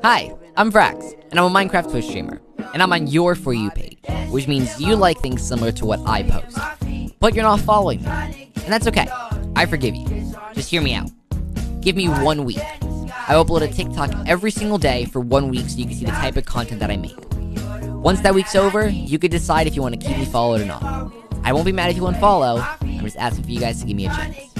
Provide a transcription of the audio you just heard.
Hi, I'm Vrax, and I'm a Minecraft Twitch streamer, and I'm on your For You page, which means you like things similar to what I post. But you're not following me, and that's okay. I forgive you. Just hear me out. Give me 1 week. I upload a TikTok every single day for 1 week so you can see the type of content that I make. Once that week's over, you can decide if you want to keep me followed or not. I won't be mad if you unfollow. I'm just asking for you guys to give me a chance.